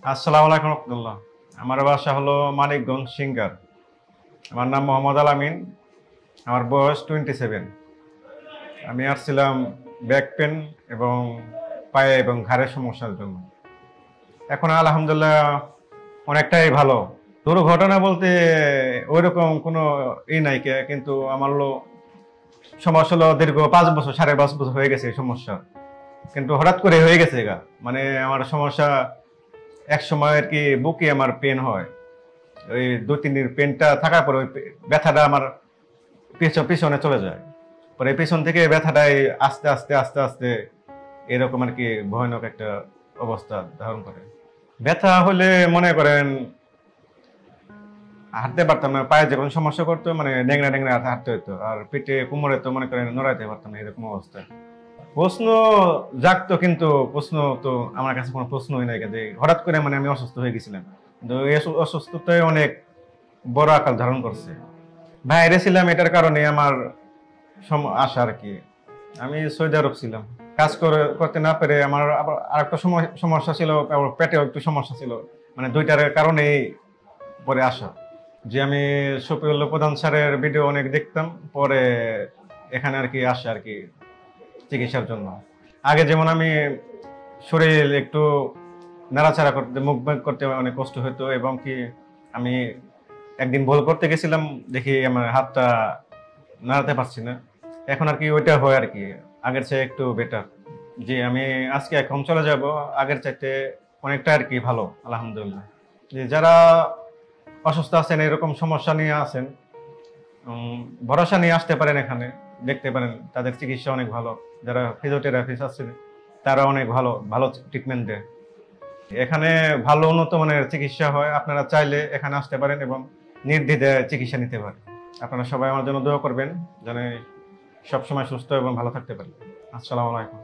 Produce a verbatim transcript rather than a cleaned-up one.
আসসালামু আলাইকুম রহমতুল্লাহ। আমার বাসা হলো মানিকগঞ্জ সিঙ্গার। আমার নাম মোহাম্মদ আল আমিন। আমার বয়স টোয়েন্টি সেভেন। আমি আসছিলাম ব্যাক পেন এবং পায়ে এবং ঘাড়ের সমস্যার জন্য। এখন আলহামদুলিল্লাহ অনেকটাই ভালো। দুর্ঘটনা বলতে ওইরকম কোনো ই নাই কে, কিন্তু আমার হলো সমস্যা হলো দীর্ঘ পাঁচ বছর সাড়ে পাঁচ বছর হয়ে গেছে এই সমস্যা, কিন্তু হঠাৎ করে হয়ে গেছে গা। মানে আমার সমস্যা এক সময় আর কি বুকে আমার পেন হয়। ওই দু তিন দিন পেনটা থাকার পরে ওই ব্যথাটা আমার পিছন পিছনে চলে যায়। পরে পিছন থেকে ব্যথাটাই আস্তে আস্তে আস্তে আস্তে এরকম আর কি ভয়ানক একটা অবস্থা ধারণ করে। ব্যথা হলে মনে করেন হাঁটতে পারতাম না, পায়ে যখন সমস্যা করতো মানে ডেংরা ডেংরা হাঁটতে হতো, আর পেটে কোমরে তো মনে করেন নড়াইতে পারতাম না, এরকম অবস্থা। প্রশ্ন জাগতো, কিন্তু প্রশ্ন তো আমার কাছে কোনো প্রশ্নই নাই, যে হঠাৎ করে মানে আমি অসুস্থ হয়ে গেছিলাম, কিন্তু এই অসুস্থতায় অনেক বড় আকার ধারণ করছে। বাইরে ছিলাম, এটার কারণে আমার আশা আর কি। আমি সৌদি আরব ছিলাম, কাজ করে করতে না পেরে আমার আবার আরেকটা সমস্যা ছিল, পেটেও একটু সমস্যা ছিল, মানে দুইটার কারণেই পরে আসা। যে আমি শফিউল প্রধান স্যারের ভিডিও অনেক দেখতাম, পরে এখানে আর কি আসা আর কি চিকিৎসার জন্য। আগে যেমন আমি শরীর একটু নাড়াচাড়া করতে মুভমেন্ট করতে অনেক কষ্ট হতো, এবং কি আমি একদিন বল করতে গেছিলাম, দেখি আমার হাতটা নাড়াতে পারছি না। এখন আর কি ওইটা হয় আর কি আগের চেয়ে একটু বেটার। জি, আমি আজকে এখন চলে যাব আগের চাইতে অনেকটা আর কি ভালো আলহামদুলিল্লাহ। যে যারা অসুস্থ আছেন, এরকম সমস্যা নিয়ে আছেন, ভরসা নিয়ে আসতে পারেন, এখানে দেখতে পারেন, তাদের চিকিৎসা অনেক ভালো। যারা ফিজিওথেরাপিস্ট আছেন তারা অনেক ভালো ভালো ট্রিটমেন্ট দেয়। এখানে ভালো উন্নত মানের চিকিৎসা হয়। আপনারা চাইলে এখানে আসতে পারেন এবং নির্দ্বিধায় চিকিৎসা নিতে পারেন। আপনারা সবাই আমার জন্য দোয়া করবেন যেন সবসময় সুস্থ এবং ভালো থাকতে পারি। আসসালামু আলাইকুম।